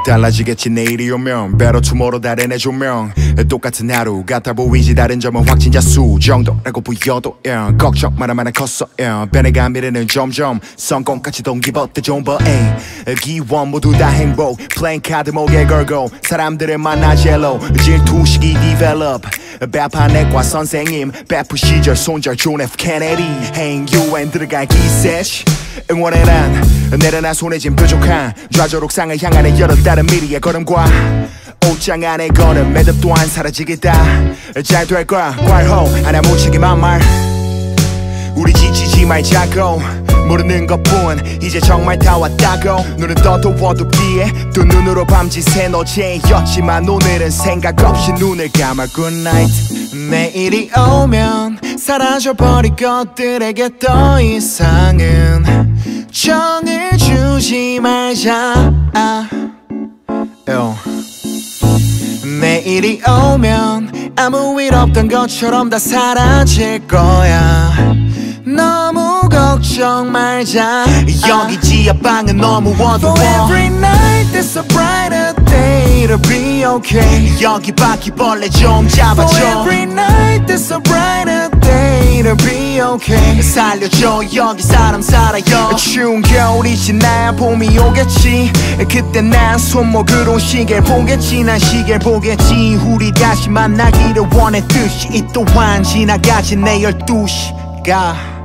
달라지겠지 내일이 오면 Better tomorrow 달의 조명 똑같은 하루 같아 보이지 다른 점은 확진자 수 정도라고 보여도 걱정 많아 컸어 변해가 미래는 점점 성공까지 동기부터 존버 기원 모두 다 행복 플레잉 카드 목에 걸고 사람들을 만나 젤로 질투식이 develop 배파 내과 선생님 배프 시절 손절 존 F 케네디 행유엔 들어갈 기세 응원해란 내려놔 손에 쥔 뾰족한 좌절옥상을 향하는 여러 다른 미래의 걸음과 옷장 안에 거는 매듭 또한 사라지겠다 잘 될 거야 괄호 하나 묻히기만 말 우리 지치지 말자고 모르는 것뿐 이제 정말 다 왔다고 눈은 떠도 어둡기에 두 눈으로 밤짓새 어제였지만 오늘은 생각 없이 눈을 감아 Good night 내일이 오면 사라져버릴 것들에게 더 이상은 정을 주지 말자 내일이 오면 아무 일 없던 것처럼 다 사라질 거야 너무 걱정 말자 여기 지하방은 너무 어두워 For every night there's a brighter day to be okay 여기 바퀴벌레 좀 잡아줘 For every night there's a brighter day to be okay 살려줘 여기 사람 살아요 추운 겨울이 지나야 봄이 오겠지 그때 난 손목으로 시계를 보겠지 난 시계를 보겠지 우리 다시 만나기를 원했듯이 이 또한 지나가지 내 12시가